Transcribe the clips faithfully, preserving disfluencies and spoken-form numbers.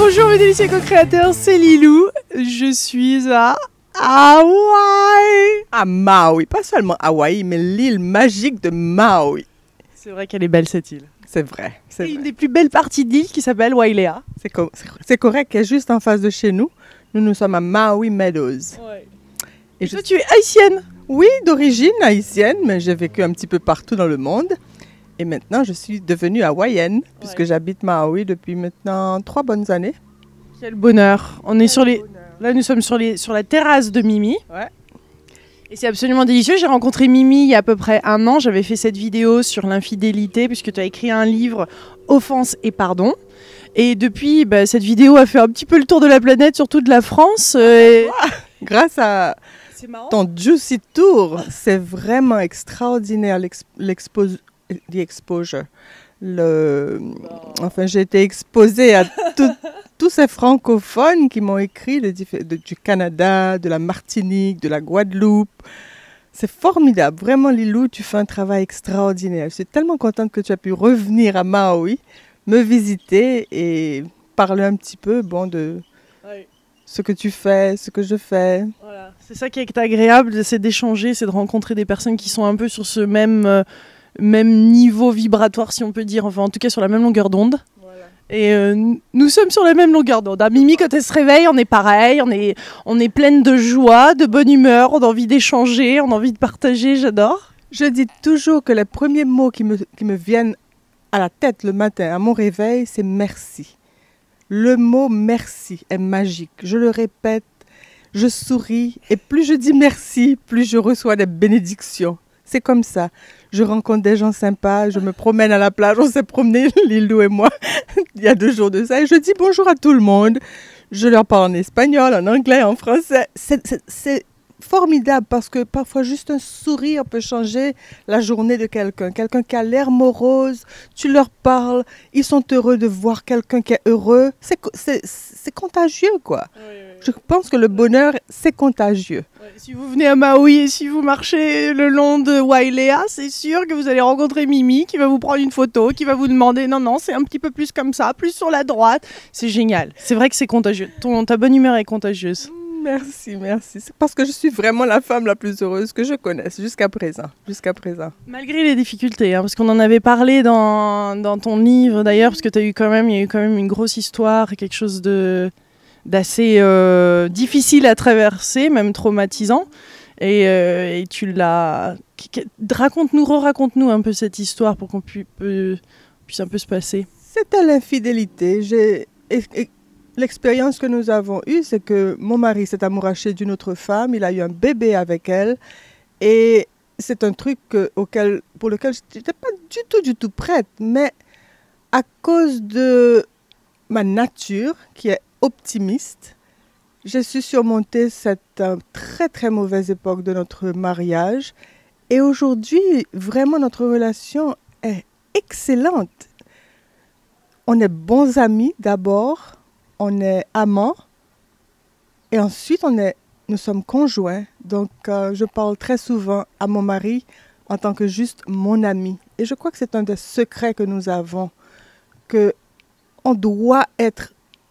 Bonjour mes délicieux co-créateurs, c'est Lilou. Je suis à Hawaï. À Maui, pas seulement Hawaï, mais l'île magique de Maui. C'est vrai qu'elle est belle cette île. C'est vrai. C'est une des plus belles parties de l'île qui s'appelle Wailea. C'est co c'est correct, elle est juste en face de chez nous. Nous, nous sommes à Maui Meadows. Ouais. Et, Et je... toi, tu es haïtienne? Oui, d'origine haïtienne, mais j'ai vécu un petit peu partout dans le monde. Et maintenant, je suis devenue hawaïenne, ouais. puisque j'habite Maui depuis maintenant trois bonnes années. Quel bonheur. On est Quel sur les... bonheur. Là, nous sommes sur, les... sur la terrasse de Mimi. Ouais. Et c'est absolument délicieux. J'ai rencontré Mimi il y a à peu près un an. J'avais fait cette vidéo sur l'infidélité, puisque tu as écrit un livre, Offense et pardon. Et depuis, bah, cette vidéo a fait un petit peu le tour de la planète, surtout de la France. Euh, et... Grâce à ton Juicy Tour, c'est vraiment extraordinaire l'expose. The exposure. Le... Enfin, j'ai été exposée à tout, tous ces francophones qui m'ont écrit de, de, du Canada, de la Martinique, de la Guadeloupe. C'est formidable. Vraiment, Lilou, tu fais un travail extraordinaire. Je suis tellement contente que tu as pu revenir à Maui, me visiter et parler un petit peu bon, de oui. ce que tu fais, ce que je fais. Voilà. C'est ça qui est agréable, c'est d'échanger, c'est de rencontrer des personnes qui sont un peu sur ce même... Euh, même niveau vibratoire, si on peut dire, enfin en tout cas sur la même longueur d'onde. Voilà. Et euh, nous sommes sur la même longueur d'onde. Ah, Mimi, quand elle se réveille, on est pareil, on est, on est pleine de joie, de bonne humeur, on a envie d'échanger, on a envie de partager, j'adore. Je dis toujours que les premiers mots qui me, qui me viennent à la tête le matin, à mon réveil, c'est merci. Le mot merci est magique. Je le répète, je souris, et plus je dis merci, plus je reçois des bénédictions. C'est comme ça. Je rencontre des gens sympas, je me promène à la plage, on s'est promené, Lilou et moi, il y a deux jours de ça, et je dis bonjour à tout le monde. Je leur parle en espagnol, en anglais, en français. C'est formidable parce que parfois juste un sourire peut changer la journée de quelqu'un. Quelqu'un qui a l'air morose, tu leur parles, ils sont heureux de voir quelqu'un qui est heureux. C'est contagieux, quoi. Oui, oui, oui. Je pense que le bonheur, c'est contagieux. Ouais, si vous venez à Maui et si vous marchez le long de Wailea, c'est sûr que vous allez rencontrer Mimi qui va vous prendre une photo, qui va vous demander non, non, c'est un petit peu plus comme ça, plus sur la droite. C'est génial. C'est vrai que c'est contagieux. Ton, ta bonne humeur est contagieuse. Merci, merci. C'est parce que je suis vraiment la femme la plus heureuse que je connaisse jusqu'à présent. Jusqu'à présent. Malgré les difficultés, hein, parce qu'on en avait parlé dans, dans ton livre d'ailleurs, parce que tu as eu quand même, il y a eu quand même une grosse histoire, quelque chose de d'assez euh, difficile à traverser, même traumatisant. Et, euh, et tu l'as... Raconte-nous, re-raconte-nous un peu cette histoire pour qu'on pu, puisse un peu se passer. C'était l'infidélité. J'ai... L'expérience que nous avons eue, c'est que mon mari s'est amouraché d'une autre femme, il a eu un bébé avec elle, et c'est un truc que, auquel, pour lequel je n'étais pas du tout, du tout prête, mais à cause de ma nature, qui est optimiste, j'ai su surmonter cette euh, très, très mauvaise époque de notre mariage, et aujourd'hui, vraiment, notre relation est excellente. On est bons amis d'abord, on est amants et ensuite on est, nous sommes conjoints. Donc euh, je parle très souvent à mon mari en tant que juste mon ami. Et je crois que c'est un des secrets que nous avons, qu'on doit être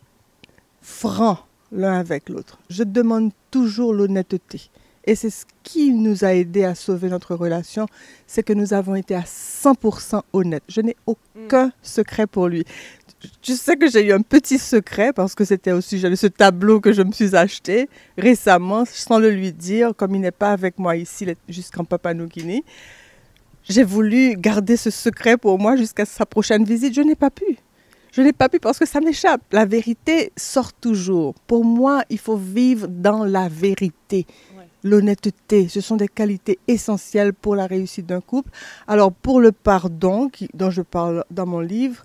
franc l'un avec l'autre. Je demande toujours l'honnêteté. Et c'est ce qui nous a aidé à sauver notre relation, c'est que nous avons été à cent pour cent honnêtes. Je n'ai aucun secret pour lui. Je sais que j'ai eu un petit secret parce que c'était au sujet de ce tableau que je me suis acheté récemment, sans le lui dire, comme il n'est pas avec moi ici, il est jusqu'en Papua-Nouvelle-Guinée. J'ai voulu garder ce secret pour moi jusqu'à sa prochaine visite. Je n'ai pas pu. Je n'ai pas pu parce que ça m'échappe. La vérité sort toujours. Pour moi, il faut vivre dans la vérité. Ouais. L'honnêteté, ce sont des qualités essentielles pour la réussite d'un couple. Alors, pour le pardon, qui, dont je parle dans mon livre,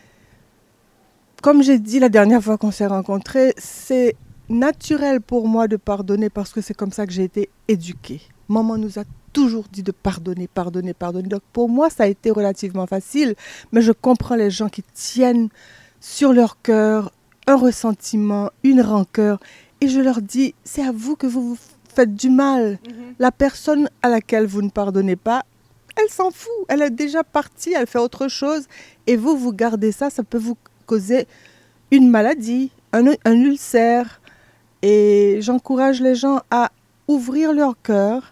comme j'ai dit la dernière fois qu'on s'est rencontrés, c'est naturel pour moi de pardonner parce que c'est comme ça que j'ai été éduquée. Maman nous a toujours dit de pardonner, pardonner, pardonner. Donc pour moi, ça a été relativement facile, mais je comprends les gens qui tiennent sur leur cœur un ressentiment, une rancœur, et je leur dis, c'est à vous que vous vous faites du mal. Mm-hmm. La personne à laquelle vous ne pardonnez pas, elle s'en fout, elle est déjà partie, elle fait autre chose, et vous, vous gardez ça, ça peut vous causer une maladie, un, un ulcère. Et j'encourage les gens à ouvrir leur cœur,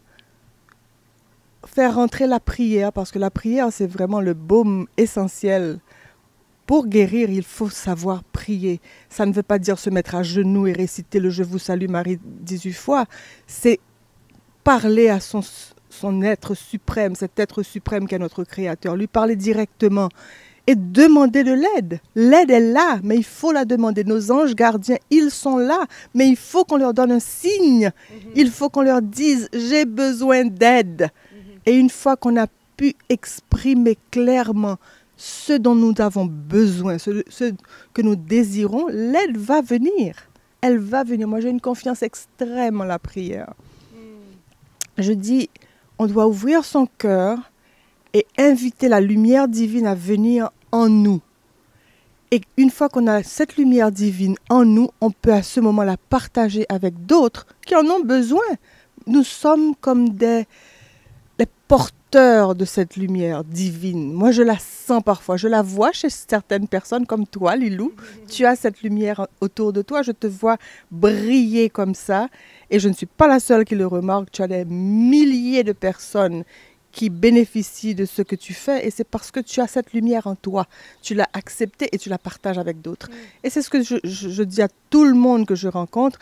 faire rentrer la prière, parce que la prière, c'est vraiment le baume essentiel. Pour guérir, il faut savoir prier. Ça ne veut pas dire se mettre à genoux et réciter le « Je vous salue Marie » dix-huit fois. C'est parler à son, son être suprême, cet être suprême qui est notre Créateur, lui parler directement et demander de l'aide. L'aide est là, mais il faut la demander. Nos anges gardiens, ils sont là, mais il faut qu'on leur donne un signe. Mm-hmm. Il faut qu'on leur dise « J'ai besoin d'aide mm-hmm. ». Et une fois qu'on a pu exprimer clairement ce dont nous avons besoin, ce, ce que nous désirons, l'aide va venir. Elle va venir. Moi, j'ai une confiance extrême en la prière. Mm. Je dis, on doit ouvrir son cœur et inviter la lumière divine à venir en nous. Et une fois qu'on a cette lumière divine en nous, on peut à ce moment la partager avec d'autres qui en ont besoin. Nous sommes comme des, des porteurs de cette lumière divine. Moi, je la sens parfois. Je la vois chez certaines personnes comme toi, Lilou. Tu as cette lumière autour de toi. Je te vois briller comme ça. Et je ne suis pas la seule qui le remarque. Tu as des milliers de personnes qui bénéficient de ce que tu fais. Et c'est parce que tu as cette lumière en toi. Tu l'as acceptée et tu la partages avec d'autres. Mm. Et c'est ce que je, je, je dis à tout le monde que je rencontre.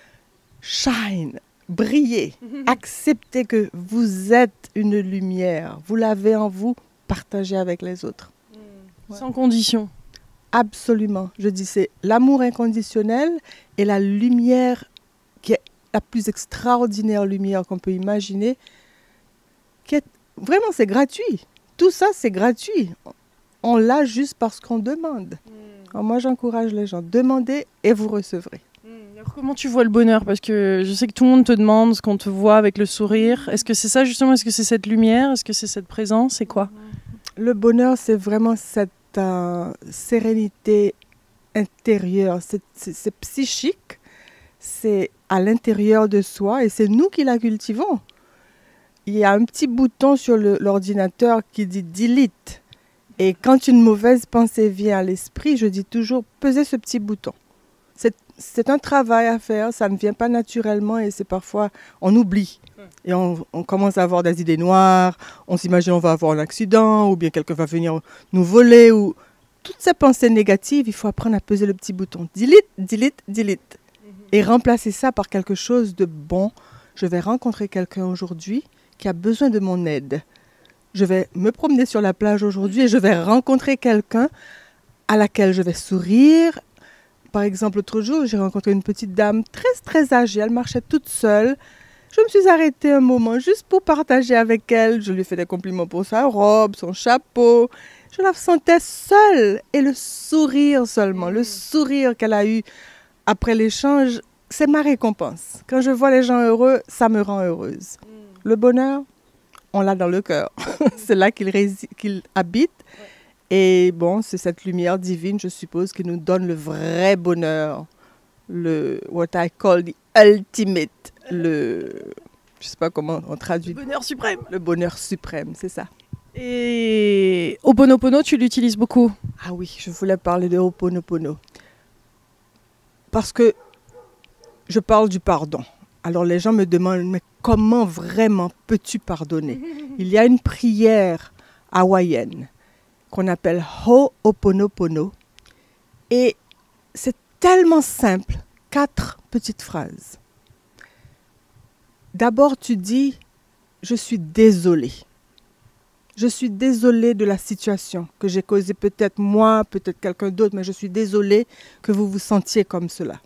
Shine. Brillez, acceptez que vous êtes une lumière, vous l'avez en vous, partagez avec les autres. Mmh. Ouais. Sans condition. Absolument, je dis c'est l'amour inconditionnel et la lumière qui est la plus extraordinaire lumière qu'on peut imaginer, qui est vraiment c'est gratuit, tout ça c'est gratuit, on l'a juste parce qu'on demande. Mmh. Alors moi j'encourage les gens, demandez et vous recevrez. Alors, comment tu vois le bonheur? Parce que je sais que tout le monde te demande ce qu'on te voit avec le sourire. Est-ce que c'est ça justement? Est-ce que c'est cette lumière? Est-ce que c'est cette présence? C'est quoi? Le bonheur, c'est vraiment cette euh, sérénité intérieure. C'est, c'est, c'est psychique, c'est à l'intérieur de soi et c'est nous qui la cultivons. Il y a un petit bouton sur le, l'ordinateur qui dit « delete ». Et quand une mauvaise pensée vient à l'esprit, je dis toujours « pesez ce petit bouton ». C'est, c'est un travail à faire, ça ne vient pas naturellement et c'est parfois, on oublie. Et on, on commence à avoir des idées noires, on s'imagine on va avoir un accident ou bien quelqu'un va venir nous voler. Ou... Toutes ces pensées négatives, il faut apprendre à peser le petit bouton. Delete, delete, delete. Mm-hmm. Et remplacer ça par quelque chose de bon. Je vais rencontrer quelqu'un aujourd'hui qui a besoin de mon aide. Je vais me promener sur la plage aujourd'hui et je vais rencontrer quelqu'un à laquelle je vais sourire. Par exemple, l'autre jour, j'ai rencontré une petite dame très, très âgée. Elle marchait toute seule. Je me suis arrêtée un moment juste pour partager avec elle. Je lui ai fait des compliments pour sa robe, son chapeau. Je la sentais seule. Et le sourire seulement, le sourire qu'elle a eu après l'échange, c'est ma récompense. Quand je vois les gens heureux, ça me rend heureuse. Le bonheur, on l'a dans le cœur. C'est là qu'il, rési- qu'il habite. Et bon, c'est cette lumière divine, je suppose, qui nous donne le vrai bonheur, le what I call the ultimate, le, je sais pas comment on traduit. Le bonheur suprême. Le bonheur suprême, c'est ça. Et Ho'oponopono, tu l'utilises beaucoup? Ah oui, je voulais parler de Ho'oponopono. Parce que je parle du pardon. Alors les gens me demandent, mais comment vraiment peux-tu pardonner? Il y a une prière hawaïenne qu'on appelle Ho'oponopono. Et c'est tellement simple, quatre petites phrases. D'abord, tu dis, je suis désolé. Je suis désolé de la situation que j'ai causée, peut-être moi, peut-être quelqu'un d'autre, mais je suis désolé que vous vous sentiez comme cela.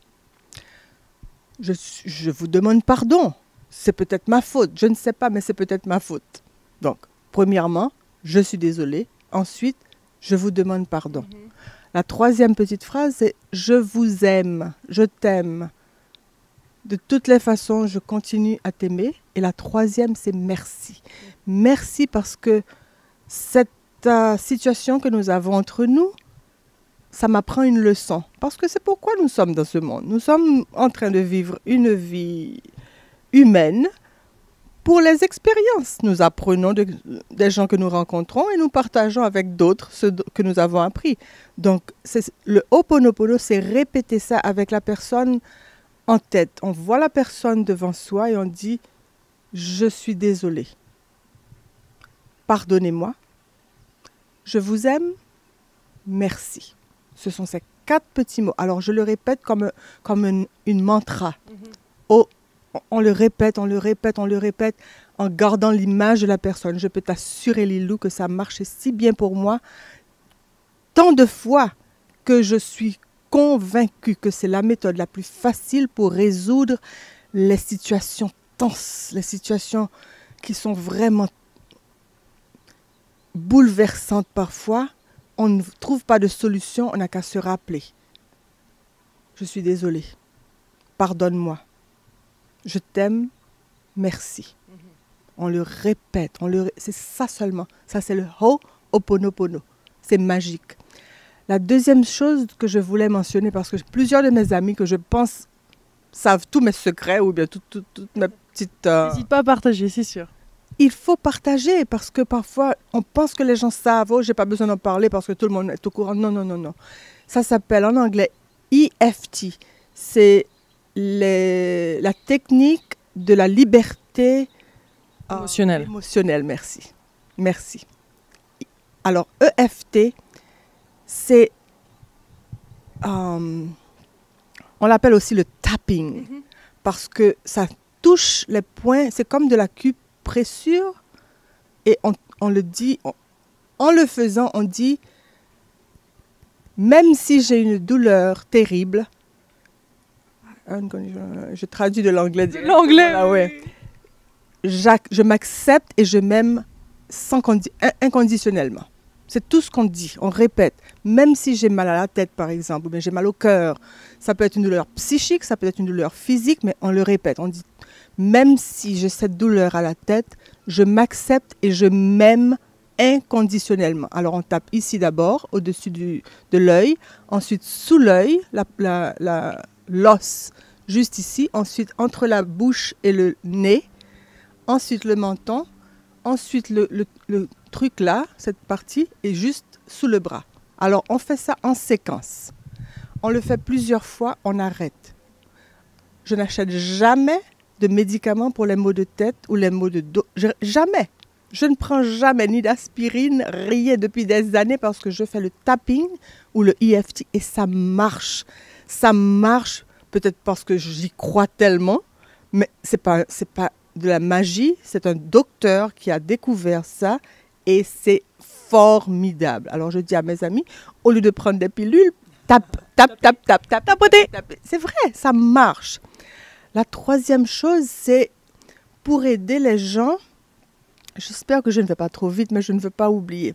Je, je vous demande pardon. C'est peut-être ma faute, je ne sais pas, mais c'est peut-être ma faute. Donc, premièrement, je suis désolé. Ensuite, je vous demande pardon. Mm-hmm. La troisième petite phrase, c'est « Je vous aime, je t'aime. De toutes les façons, je continue à t'aimer. » Et la troisième, c'est « Merci. Mm-hmm. » Merci parce que cette euh, situation que nous avons entre nous, ça m'apprend une leçon. Parce que c'est pourquoi nous sommes dans ce monde. Nous sommes en train de vivre une vie humaine pour les expériences. Nous apprenons de, des gens que nous rencontrons et nous partageons avec d'autres ce que nous avons appris. Donc, c'est, le Ho'oponopono, c'est répéter ça avec la personne en tête. On voit la personne devant soi et on dit « Je suis désolé. Pardonnez-moi. Je vous aime. Merci. » Ce sont ces quatre petits mots. Alors, je le répète comme, comme une, une mantra. Mm-hmm. Oh, on le répète, on le répète, on le répète, en gardant l'image de la personne. Je peux t'assurer, Lilou, que ça marchait si bien pour moi, tant de fois que je suis convaincue que c'est la méthode la plus facile pour résoudre les situations tenses, les situations qui sont vraiment bouleversantes parfois. On ne trouve pas de solution, on n'a qu'à se rappeler. Je suis désolée. Pardonne-moi. Je t'aime, merci. Mm-hmm. On le répète, on le, c'est ça seulement. Ça, c'est le Ho'oponopono. C'est magique. La deuxième chose que je voulais mentionner, parce que plusieurs de mes amis que je pense savent tous mes secrets ou bien toutes tout, tout mes petites... Euh... N'hésite pas à partager, c'est sûr. Il faut partager parce que parfois, on pense que les gens savent, oh, j'ai pas besoin d'en parler parce que tout le monde est au courant. Non, non, non, non. Ça s'appelle en anglais E F T. C'est les, la technique de la liberté émotionnelle. Euh, émotionnelle, merci. Merci. Alors, E F T, c'est... Euh, on l'appelle aussi le tapping mm-hmm. parce que ça touche les points, c'est comme de l'acupressure et on, on le dit, on, en le faisant, on dit, même si j'ai une douleur terrible, je traduis de l'anglais. De l'anglais, voilà, ouais. Je m'accepte et je m'aime sans condi- inconditionnellement. C'est tout ce qu'on dit, on répète. Même si j'ai mal à la tête, par exemple, ou bien j'ai mal au cœur, ça peut être une douleur psychique, ça peut être une douleur physique, mais on le répète. On dit, même si j'ai cette douleur à la tête, je m'accepte et je m'aime inconditionnellement. Alors, on tape ici d'abord, au-dessus du, de l'œil, ensuite sous l'œil, la, la, la, l'os, juste ici, ensuite entre la bouche et le nez, ensuite le menton, ensuite le, le, le truc là, cette partie, est juste sous le bras. Alors, on fait ça en séquence. On le fait plusieurs fois, on arrête. Je n'achète jamais de médicaments pour les maux de tête ou les maux de dos. Je, jamais. Je ne prends jamais ni d'aspirine, rien depuis des années parce que je fais le tapping ou le E F T et ça marche. Ça marche peut-être parce que j'y crois tellement, mais ce n'est pas, c'est pas de la magie. C'est un docteur qui a découvert ça et c'est formidable. Alors je dis à mes amis, au lieu de prendre des pilules, tape, tape, tape, tape, tape, tapoter. C'est vrai, ça marche. La troisième chose, c'est pour aider les gens, j'espère que je ne vais pas trop vite, mais je ne veux pas oublier,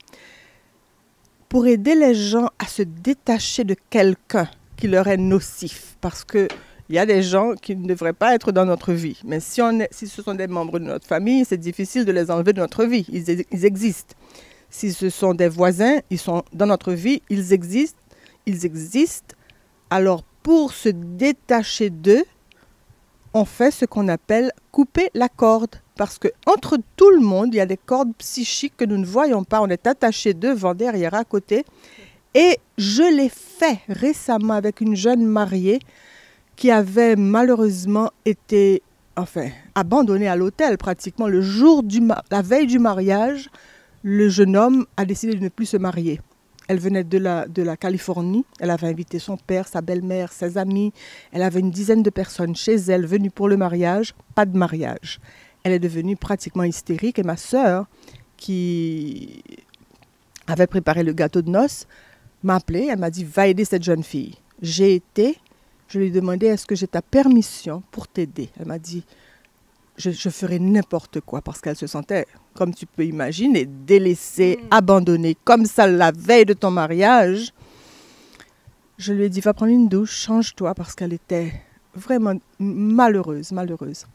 pour aider les gens à se détacher de quelqu'un qui leur est nocif, parce qu'il y a des gens qui ne devraient pas être dans notre vie, mais si, on est, si ce sont des membres de notre famille, c'est difficile de les enlever de notre vie, ils, ils existent. Si ce sont des voisins, ils sont dans notre vie, ils existent, ils existent. Alors, pour se détacher d'eux, on fait ce qu'on appelle couper la corde. Parce qu'entre tout le monde, il y a des cordes psychiques que nous ne voyons pas. On est attachés devant, derrière, à côté. Et je l'ai fait récemment avec une jeune mariée qui avait malheureusement été enfin, abandonnée à l'hôtel pratiquement. Le jour du ma- la veille du mariage, le jeune homme a décidé de ne plus se marier. Elle venait de la, de la Californie. Elle avait invité son père, sa belle-mère, ses amis. Elle avait une dizaine de personnes chez elle venues pour le mariage. Pas de mariage. Elle est devenue pratiquement hystérique. Et ma sœur, qui avait préparé le gâteau de noces, m'a appelée. Elle m'a dit, va aider cette jeune fille. J'ai été. Je lui ai demandé, est-ce que j'ai ta permission pour t'aider? Elle m'a dit, je, je ferai n'importe quoi. Parce qu'elle se sentait, comme tu peux imaginer, délaissée, mmh. abandonnée, comme ça la veille de ton mariage. Je lui ai dit, va prendre une douche, change-toi, parce qu'elle était vraiment malheureuse, malheureuse.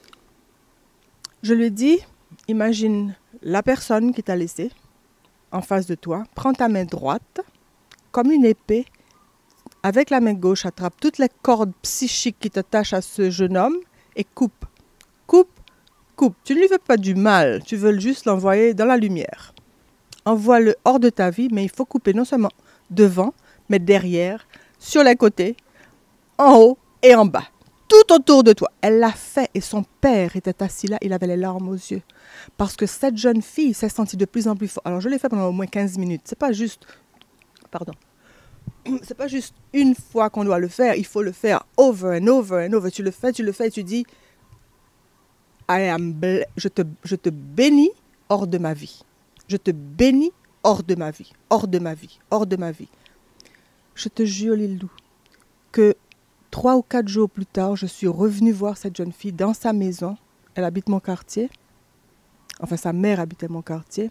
Je lui ai dit, imagine la personne qui t'a laissé en face de toi, prends ta main droite, comme une épée, avec la main gauche, attrape toutes les cordes psychiques qui t'attachent à ce jeune homme et coupe, coupe, coupe. Tu ne lui fais pas du mal, tu veux juste l'envoyer dans la lumière. Envoie-le hors de ta vie, mais il faut couper non seulement devant, mais derrière, sur les côtés, en haut et en bas. Tout autour de toi. Elle l'a fait et son père était assis là, il avait les larmes aux yeux. Parce que cette jeune fille s'est sentie de plus en plus forte. Alors je l'ai fait pendant au moins quinze minutes. C'est pas juste... Pardon. C'est pas juste une fois qu'on doit le faire, il faut le faire over and over and over. Tu le fais, tu le fais et tu dis I am ble- je, te, je te bénis hors de ma vie. Je te bénis hors de ma vie, hors de ma vie, hors de ma vie. Je te jure, Lilou, que trois ou quatre jours plus tard, je suis revenue voir cette jeune fille dans sa maison. Elle habite mon quartier. Enfin, sa mère habitait mon quartier.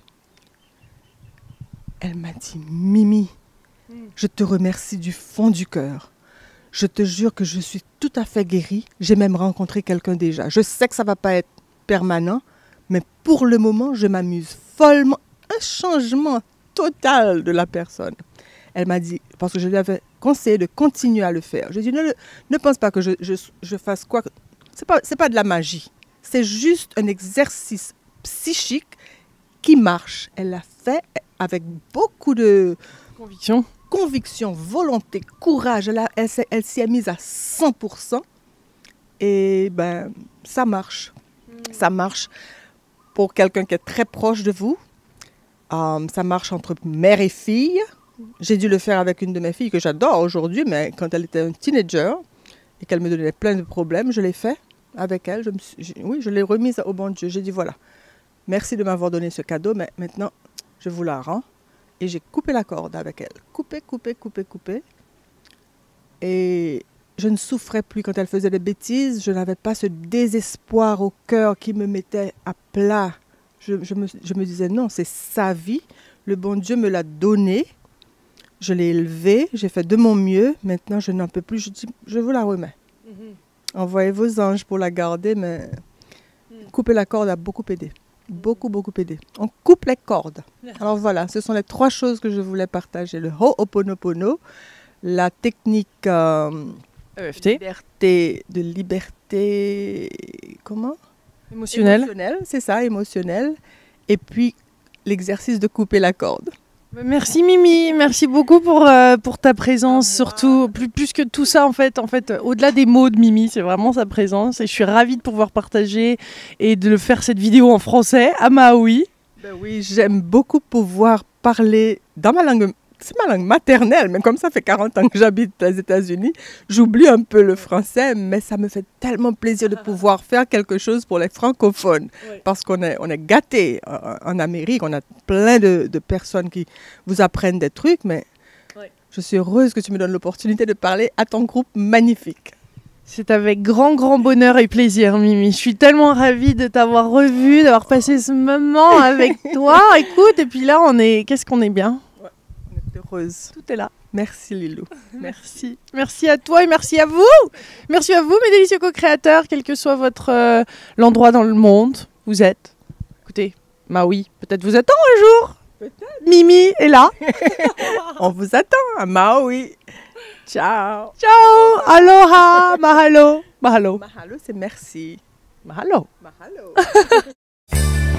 Elle m'a dit, Mimi, je te remercie du fond du cœur. Je te jure que je suis tout à fait guérie. J'ai même rencontré quelqu'un déjà. Je sais que ça ne va pas être permanent, mais pour le moment, je m'amuse follement. Un changement total de la personne. Elle m'a dit, parce que je lui avais conseillé de continuer à le faire. Je lui ai dit, ne, ne pense pas que je, je, je fasse quoi. Ce n'est pas, c'est pas de la magie. C'est juste un exercice psychique qui marche. Elle l'a fait avec beaucoup de Conviction. conviction, volonté, courage. Elle, a, elle, s'est, elle s'y est mise à cent pour cent. Et ben, ça marche. Mmh. Ça marche pour quelqu'un qui est très proche de vous. Um, ça marche entre mère et fille. J'ai dû le faire avec une de mes filles que j'adore aujourd'hui, mais quand elle était un teenager et qu'elle me donnait plein de problèmes, je l'ai fait avec elle. Je me suis, oui, je l'ai remise au bon Dieu. J'ai dit voilà, merci de m'avoir donné ce cadeau, mais maintenant, je vous la rends. Et j'ai coupé la corde avec elle. Coupé, coupé, coupé, coupé. Et je ne souffrais plus quand elle faisait des bêtises. Je n'avais pas ce désespoir au cœur qui me mettait à plat. Je, je, me, je me disais non, c'est sa vie. Le bon Dieu me l'a donnée. Je l'ai élevée. J'ai fait de mon mieux. Maintenant, je n'en peux plus. Je dis, je vous la remets. Mm-hmm. Envoyez vos anges pour la garder, mais mm. couper la corde a beaucoup aidé. Beaucoup, beaucoup aidé. On coupe les cordes. Alors voilà, ce sont les trois choses que je voulais partager. Le Ho'oponopono, la technique euh, E F T. Liberté, de liberté, comment Émotionnelle. Émotionnelle, c'est ça, émotionnelle. Et puis l'exercice de couper la corde. Merci Mimi, merci beaucoup pour, euh, pour ta présence, surtout, plus, plus que tout ça en fait, en fait au-delà des mots de Mimi, c'est vraiment sa présence et je suis ravie de pouvoir partager et de faire cette vidéo en français à Maui. Ben oui, j'aime beaucoup pouvoir parler dans ma langue, c'est ma langue maternelle, mais comme ça fait quarante ans que j'habite aux États-Unis, j'oublie un peu le français, mais ça me fait tellement plaisir de pouvoir faire quelque chose pour les francophones, oui. Parce qu'on est, on est gâtés en, en Amérique, on a plein de, de personnes qui vous apprennent des trucs, mais oui. Je suis heureuse que tu me donnes l'opportunité de parler à ton groupe magnifique. C'est avec grand, grand bonheur et plaisir, Mimi. Je suis tellement ravie de t'avoir revue, d'avoir passé ce moment avec toi. Écoute, et puis là, on est, qu'est-ce qu'on est bien. Heureuse. Tout est là. Merci Lilou. Merci. Merci à toi et merci à vous. Merci à vous mes délicieux co-créateurs, quel que soit votre euh, l'endroit dans le monde où vous êtes. Écoutez, Maui, peut-être vous attend un jour. Peut-être. Mimi est là. On vous attend à Maui. Ciao. Ciao. Aloha. Mahalo. Mahalo. Mahalo, c'est merci. Mahalo. Mahalo.